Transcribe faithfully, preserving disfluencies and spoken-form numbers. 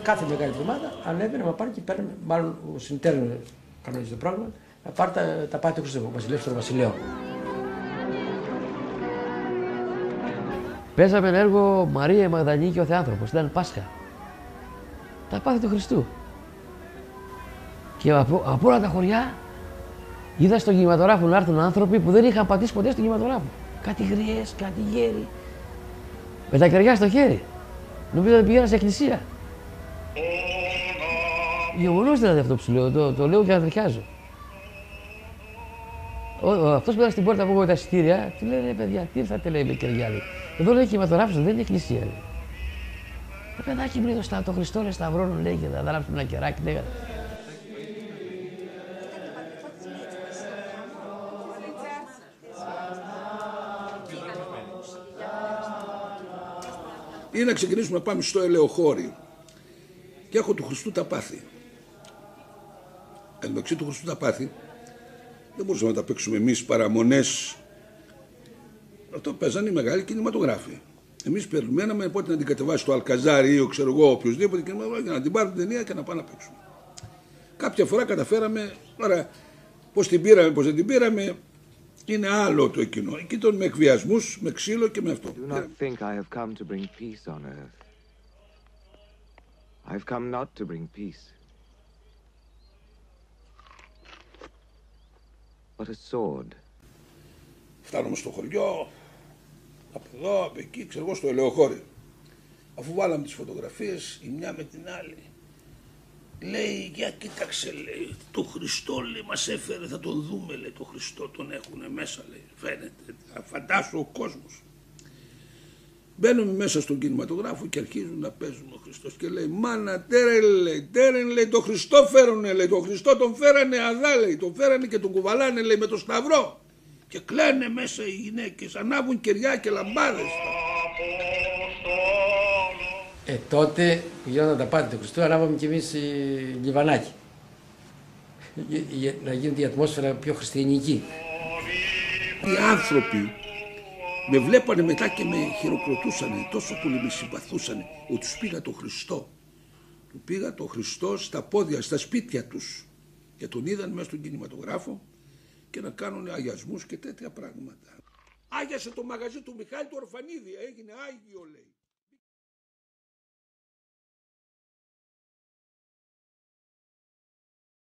κάθε μεγάλη εβδομάδα ανέβαινε να πάρει και παίρνει, μάλλον ο συνεταίρος κανόνιζε το πρόγραμμα, να πάρει τα, τα πάθη του Χριστού, βασιλεύς των βασιλέων. Παίζαμε ένα έργο Μαρία Μαγδαληνή και ο Θεάνθρωπος, ήταν Πάσχα. Τα πάθη του Χριστού. Και από, από όλα τα χωριά είδα στον κινηματογράφο να έρθουν άνθρωποι που δεν είχαν πατήσει ποτέ στον κινηματογράφο. Κάτι γριές, κάτι γέροι. Με τα κεριά στο χέρι. Νομίζω ότι πήγαινα σε εκκλησία. Γεγονός δηλαδή αυτό που σου λέω, το, το λέω και ανατριχιάζω. Αυτός που ήταν στην πόρτα που έχω τα εισιτήρια, του λέει ρε παιδιά, τι ήρθατε λέει με κεριά. Λέει. Εδώ λέει κινηματογράφος, δεν είναι εκκλησία. Λέει. Το παιδάκι μου λέει το Χριστό λέει σταυρώνουν λέει και θα ανάψουμε ένα κεράκι. Λέει. Ή να ξεκινήσουμε να πάμε στο ελαιοχώρι. Και έχω του Χριστού τα πάθη. Εν μεταξύ του Χριστού τα πάθη, δεν μπορούσαμε να τα παίξουμε εμείς παραμονές. Αυτό παίζανε οι μεγάλοι κινηματογράφοι. Εμείς περιμέναμε πότε να την κατεβάσει το Αλκαζάρι ή ο ξέρω εγώ οποιοδήποτε κινηματογράφο για να την πάρουν την ταινία και να πάμε να παίξουμε. Κάποια φορά καταφέραμε, τώρα πώς την πήραμε, πώς δεν την πήραμε, είναι άλλο το εκείνο. Εκεί ήταν με εκβιασμούς, με ξύλο και με αυτό. Do not think I have come to bring peace on earth. I've come not to bring peace, but a sword. Φτάνουμε στο χωριό, από εδώ, από εκεί, ξέρω εγώ, στο ελαιοχώρι. Αφού βάλαμε τις φωτογραφίες, η μια με την άλλη, λέει, για κοίταξε, λέει, το Χριστό, λέει, μας έφερε, θα τον δούμε, λέει, το Χριστό, τον έχουνε μέσα, λέει, φαίνεται, φαντάσου ο κόσμος. Μπαίνουμε μέσα στον κινηματογράφο και αρχίζουν να παίζουν ο Χριστός και λέει, μάνα, τέρεν, λέει, τέρεν, λέει, το Χριστό φέρουνε, λέει, το Χριστό τον φέρανε αδά, λέει, τον φέρανε και τον κουβαλάνε, λέει, με το σταυρό. Και κλαίνε μέσα οι γυναίκες, ανάβουν κεριά και λαμπάδες. Ε, τότε που γινόταν τα πάθη του Χριστού, ανάβαμε κι εμείς λιβανάκι. Για να γίνεται η ατμόσφαιρα πιο χριστιανική. Οι άνθρωποι με βλέπανε μετά και με χειροκροτούσανε, τόσο πολύ με συμπαθούσανε, ότι τους πήγα το Χριστό. Του πήγα το Χριστό στα πόδια, στα σπίτια τους. Και τον είδαν μέσα στον κινηματογράφο και να κάνουν αγιασμούς και τέτοια πράγματα. Άγιασε το μαγαζί του Μιχάλη του Ορφανίδη, έγινε Άγιο λέει.